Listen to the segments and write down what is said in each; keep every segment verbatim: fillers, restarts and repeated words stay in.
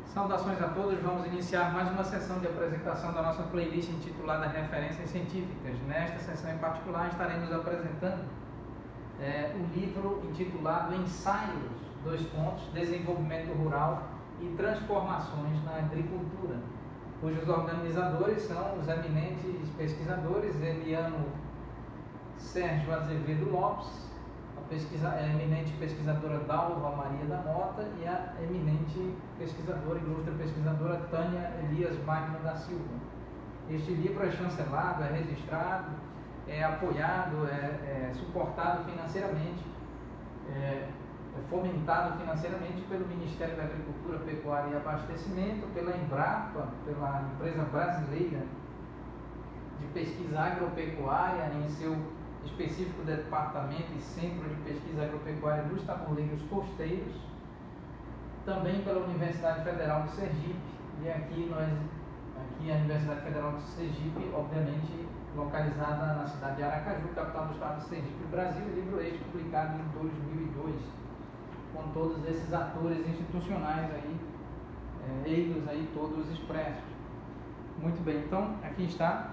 Saudações a todos, vamos iniciar mais uma sessão de apresentação da nossa playlist intitulada Referências Científicas. Nesta sessão em particular estaremos apresentando é, o livro intitulado Ensaios, dois pontos, Desenvolvimento Rural e Transformações na Agricultura, cujos organizadores são os eminentes pesquisadores Eliano Sérgio Azevedo Lopes, Pesquisa, a eminente pesquisadora Dalva Maria da Mota e a eminente pesquisadora, ilustre pesquisadora Tânia Elias Magno da Silva. Este livro é chancelado, é registrado, é apoiado, é, é suportado financeiramente, é, é fomentado financeiramente pelo Ministério da Agricultura, Pecuária e Abastecimento, pela Embrapa, pela empresa brasileira de pesquisa agropecuária em seu específico departamento e centro de pesquisa agropecuária dos Tabuleiros Costeiros, também pela Universidade Federal de Sergipe, e aqui nós, aqui a Universidade Federal de Sergipe, obviamente localizada na cidade de Aracaju, capital do estado de Sergipe, Brasil, livro este publicado em dois mil e dois, com todos esses atores institucionais aí, é, eles aí todos expressos. Muito bem, então aqui está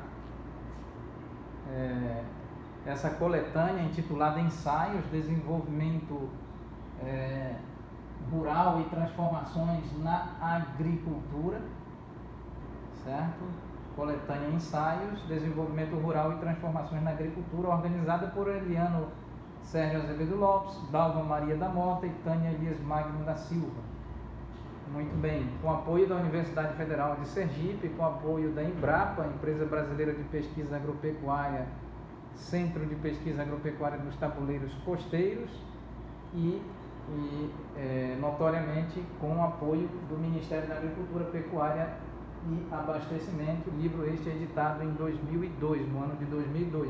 é, essa coletânea intitulada Ensaios, Desenvolvimento é, Rural e Transformações na Agricultura, certo? Coletânea Ensaios, Desenvolvimento Rural e Transformações na Agricultura, organizada por Eliano Sérgio Azevedo Lopes, Dalva Maria da Mota e Tânia Elias Magno da Silva. Muito bem, com apoio da Universidade Federal de Sergipe, com apoio da Embrapa, Empresa Brasileira de Pesquisa Agropecuária, Centro de Pesquisa Agropecuária dos Tabuleiros Costeiros e, e é, notoriamente com o apoio do Ministério da Agricultura, Pecuária e Abastecimento, livro este editado em dois mil e dois, no ano de dois mil e dois.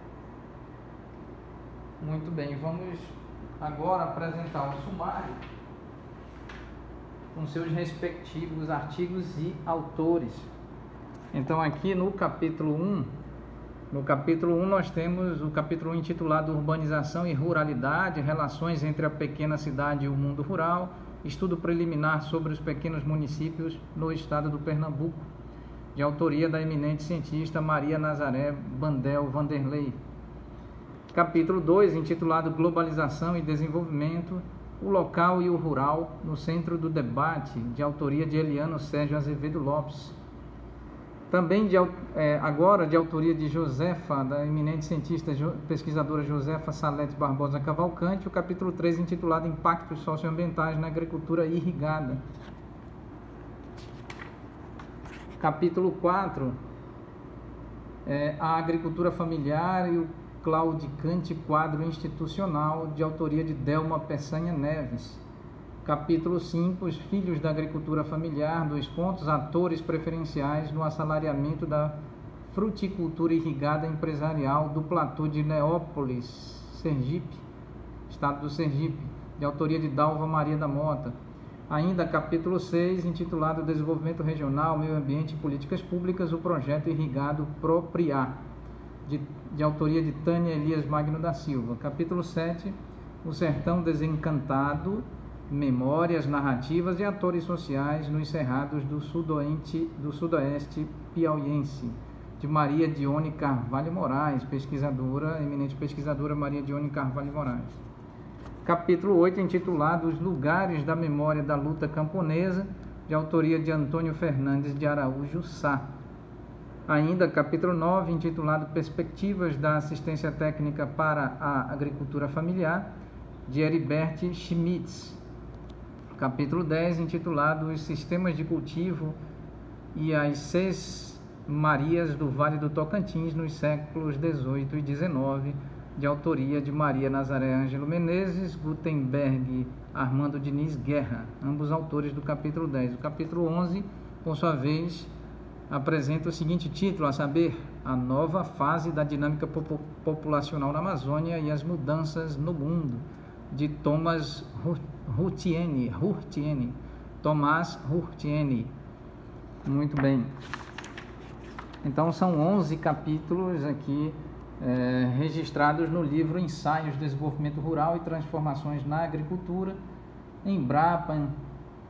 Muito bem, vamos agora apresentar o sumário com seus respectivos artigos e autores. Então aqui no capítulo um, No capítulo um nós temos o capítulo um intitulado Urbanização e Ruralidade, Relações entre a Pequena Cidade e o Mundo Rural, estudo preliminar sobre os pequenos municípios no estado do Pernambuco, de autoria da eminente cientista Maria Nazaré Bandel Vanderlei. Capítulo dois, intitulado Globalização e Desenvolvimento, o Local e o Rural no Centro do Debate, de autoria de Eliano Sérgio Azevedo Lopes. Também de, é, agora de autoria de Josefa, da eminente cientista pesquisadora Josefa Salete Barbosa Cavalcante, o capítulo três intitulado Impactos Socioambientais na Agricultura Irrigada. Capítulo quatro, é, a Agricultura Familiar e o Claudicante Quadro Institucional, de autoria de Delma Peçanha Neves. Capítulo cinco, os filhos da agricultura familiar, dois pontos, atores preferenciais no assalariamento da fruticultura irrigada empresarial do platô de Neópolis, Sergipe, estado do Sergipe, de autoria de Dalva Maria da Mota. Ainda capítulo seis, intitulado Desenvolvimento Regional, Meio Ambiente e Políticas Públicas, o projeto irrigado Propriar, de, de autoria de Tânia Elias Magno da Silva. Capítulo sete, o Sertão Desencantado, Memórias, narrativas e atores sociais nos cerrados do sudoeste, do sudoeste piauiense, de Maria Dione Carvalho Moraes, pesquisadora, eminente pesquisadora Maria Dione Carvalho Moraes. Capítulo oito, intitulado Os Lugares da Memória da Luta Camponesa, de autoria de Antônio Fernandes de Araújo Sá. Ainda capítulo nove, intitulado Perspectivas da Assistência Técnica para a Agricultura Familiar, de Heribert Schmitz. Capítulo dez, intitulado Os Sistemas de Cultivo e as Seis Marias do Vale do Tocantins nos séculos dezoito e dezenove, de autoria de Maria Nazaré Ângelo Menezes, Gutenberg Armando Diniz Guerra, ambos autores do capítulo dez. O capítulo onze, por sua vez, apresenta o seguinte título, a saber, a nova fase da dinâmica populacional na Amazônia e as mudanças no mundo, de Thomas Hurtienne, Hurtienne, Thomas Hurtienne. Muito bem. Então são onze capítulos aqui é, registrados no livro Ensaios, Desenvolvimento Rural e Transformações na Agricultura, Embrapa,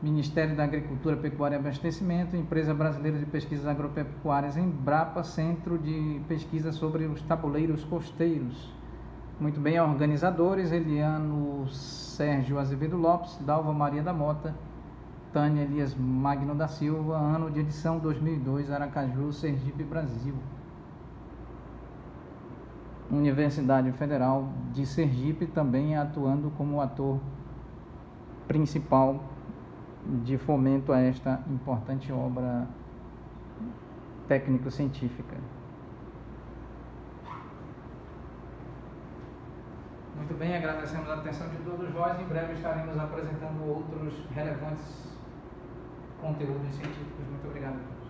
Ministério da Agricultura, Pecuária e Abastecimento, Empresa Brasileira de Pesquisas Agropecuárias, Embrapa, Centro de Pesquisa sobre os Tabuleiros Costeiros. Muito bem, organizadores: Eliano Sérgio Azevedo Lopes, Dalva Maria da Mota, Tânia Elias Magno da Silva. Ano de edição dois mil e dois, Aracaju, Sergipe, Brasil. Universidade Federal de Sergipe, também atuando como ator principal de fomento a esta importante obra técnico-científica. Muito bem, agradecemos a atenção de todos vós. Em breve estaremos apresentando outros relevantes conteúdos científicos. Muito obrigado.